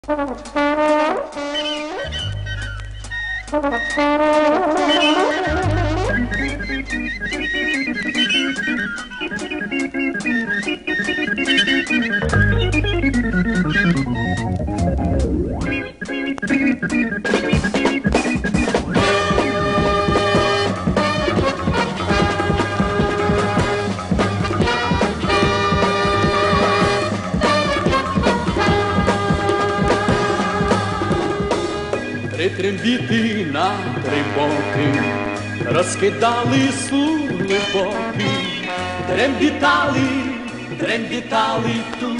Три трембіти на три боки розкидали сули поки, трембітали, трембітали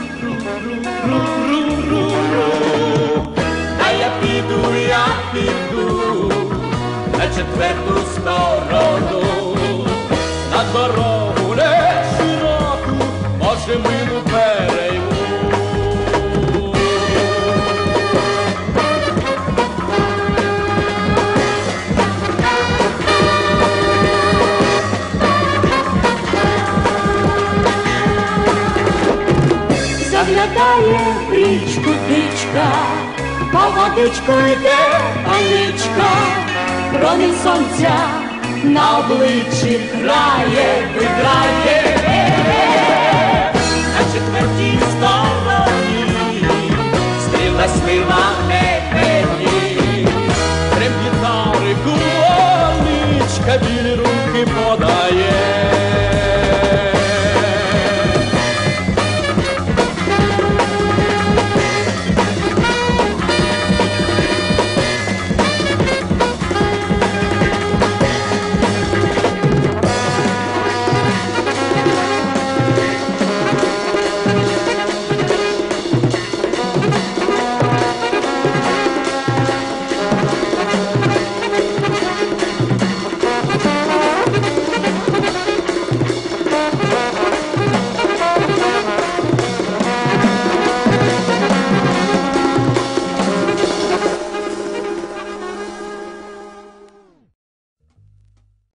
ту-ру-ру-ру-ру-ру. А я піду на четверту сторону, на дорогу не широку, може мину перейму. Заглядає в річку дичка, по водичку йде паничка, промінь сонця на обличчі грає, виграє. На четвертій стороні стрілась мила